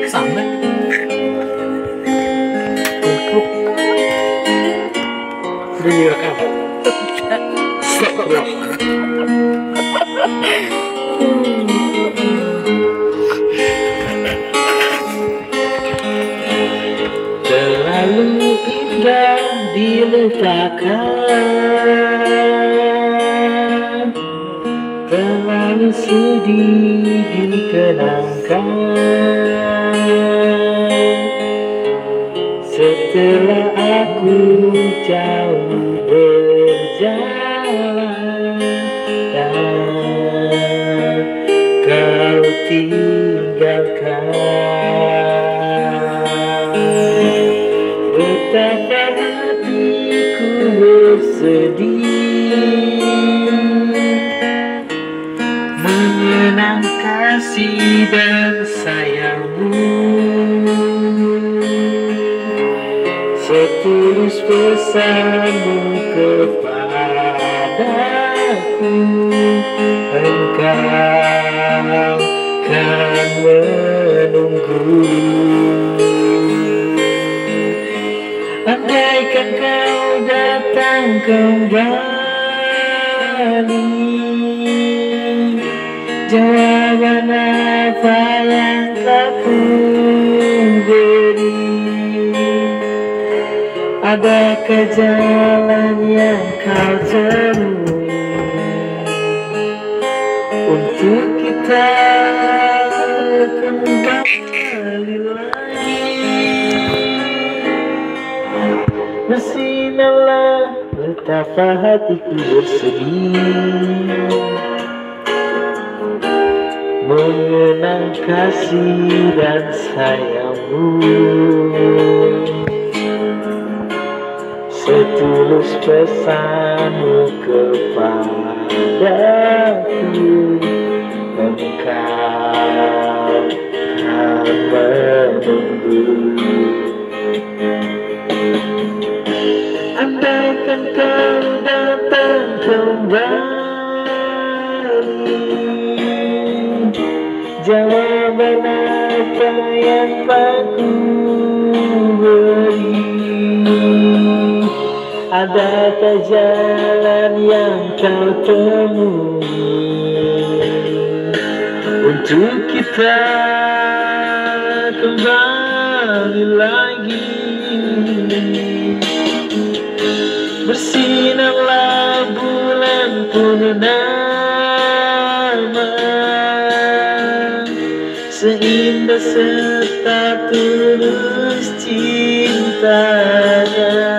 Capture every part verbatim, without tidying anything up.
Sama. Kumpuk. Udah direkam. Stop. Terlalu indah dilupakan, terlalu sedih dikenangkan. Setelah aku jauh berjalan dan kau tinggalkan, betapa hatiku bersedih mengenang kasih dan sayangmu. Setulus pesanmu kepadaku, engkau kan menunggu. Andaikan kau datang kembali, jawaban apa yang kau beri? Adakah jalan yang kau temui untuk kita kembali lagi? Bersinarlah betapa hatiku bersedih mengenang kasih dan sayangmu. Setulus pesanmu kepadaku, engkau kan menunggu. Andaikan kau datang kembali, jawaban apa yang aku beri? Adakah jalan yang kau temui untuk kita kembali lagi? Bersinarlah bulan purnama, seindah serta tulus cintanya.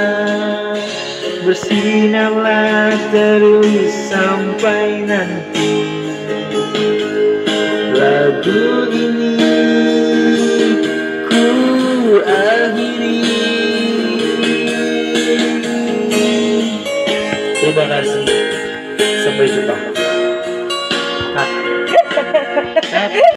Bersinarlah terus sampai nanti lagu ini ku akhiri. Terima kasih, sampai jumpa.